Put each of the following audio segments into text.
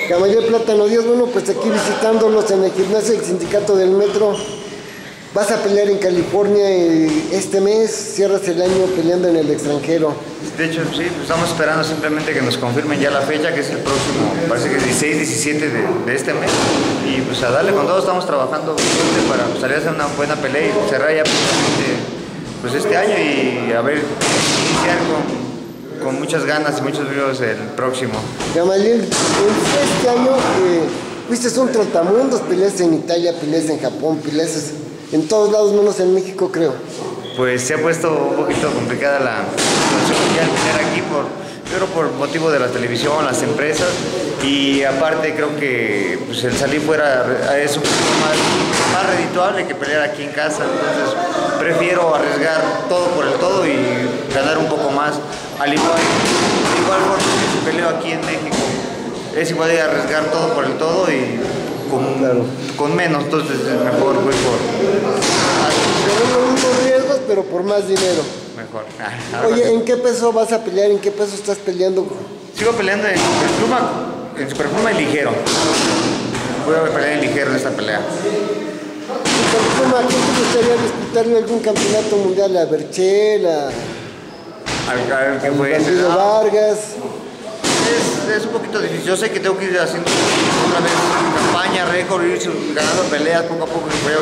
Gamaliel Plátano Díaz, bueno, pues aquí visitándolos en el gimnasio del Sindicato del Metro. Vas a pelear en California este mes, cierras el año peleando en el extranjero. De hecho, sí, pues estamos esperando simplemente que nos confirmen ya la fecha, que es el próximo, parece que es 16, 17 de este mes. Y pues a darle con todo, estamos trabajando para salir a hacer una buena pelea y cerrar ya pues este año y a ver, iniciar con muchas ganas y muchos videos el próximo. Gamaliel, este año fuiste un trotamundos, peleas en Italia, peleas en Japón, peleas en todos lados menos en México, creo. Pues se ha puesto un poquito complicada la situación ya al tener aquí por motivo de la televisión, las empresas, y aparte creo que pues, el salir fuera es un poco más redituable que pelear aquí en casa. Entonces prefiero arriesgar todo por el todo y ganar un poco más, al igual forma que si peleo aquí en México. Es igual de arriesgar todo por el todo y con menos, entonces es mejor voy por los mismos riesgos, pero por más dinero. Mejor. Oye, ¿en qué peso vas a pelear? ¿En qué peso estás peleando? Sigo peleando en superpluma y ligero. Voy a pelear en ligero en esta pelea. Superpluma, ¿a quién te gustaría disputarle algún campeonato mundial? ¿A Berchel? ¿A Bandido Vargas? Es un poquito difícil. Yo sé que tengo que ir haciendo otra vez campaña, récord, ir ganando peleas poco a poco,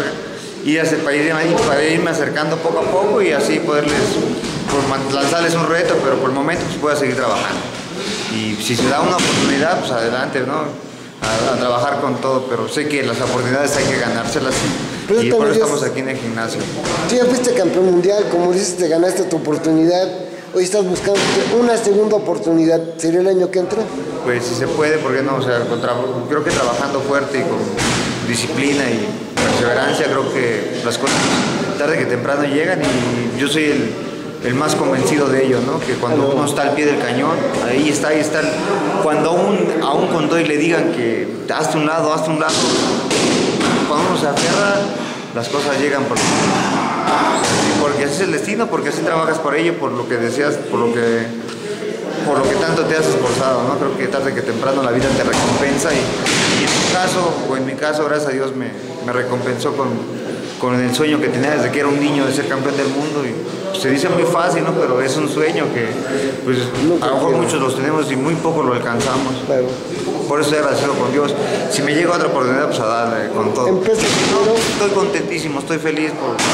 para irme acercando poco a poco y así poderles lanzarles un reto, pero por el momento pues voy a seguir trabajando. Y si se da una oportunidad, pues adelante, ¿no? A trabajar con todo, pero sé que las oportunidades hay que ganárselas y por eso estamos aquí en el gimnasio. Tú ya fuiste campeón mundial, como dices, te ganaste tu oportunidad. Hoy estás buscando una segunda oportunidad. ¿Sería el año que entra? Pues si se puede, ¿por qué no? O sea, creo que trabajando fuerte y con disciplina y perseverancia, creo que las cosas tarde que temprano llegan y yo soy el más convencido de ello, ¿no? Que cuando uno está al pie del cañón, ahí está. Cuando aún con todo y le digan que hazte un lado, cuando uno se aferra, las cosas llegan porque así es el destino, porque así trabajas por ello, por lo que deseas, por lo que tanto te has esforzado, ¿no? Creo que tarde que temprano la vida te recompensa y en mi caso, gracias a Dios me recompensó con el sueño que tenía desde que era un niño de ser campeón del mundo. Y pues, se dice muy fácil, ¿no? Pero es un sueño que pues, a lo mejor muchos los tenemos y muy poco lo alcanzamos. Claro. Por eso estoy agradecido con Dios. Si me llega otra oportunidad, pues a darle con todo. Estoy contentísimo, estoy feliz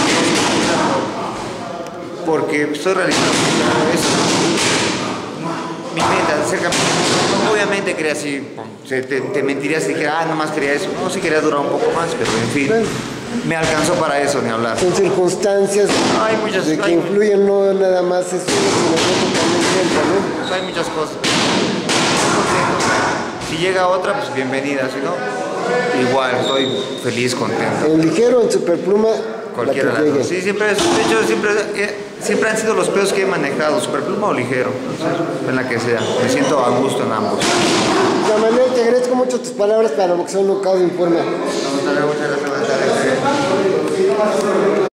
porque estoy realizando mi meta, ser campeón. Obviamente quería así, te mentiría si dijera, nomás quería eso. No, sí quería durar un poco más, pero en fin, me alcanzó para eso, ni hablar. Son circunstancias que influyen, no nada más eso, sino que también cuenta, ¿no? Hay muchas cosas. Si llega otra, pues bienvenida, si no, igual, estoy feliz, contento. En ligero, en superpluma, cualquiera de las dos. Sí, de hecho, siempre han sido los pesos que he manejado, superpluma o ligero, en la que sea. Me siento a gusto en ambos. Gamaliel, te agradezco mucho tus palabras para Boxeo Knockout Informa. Muchas gracias.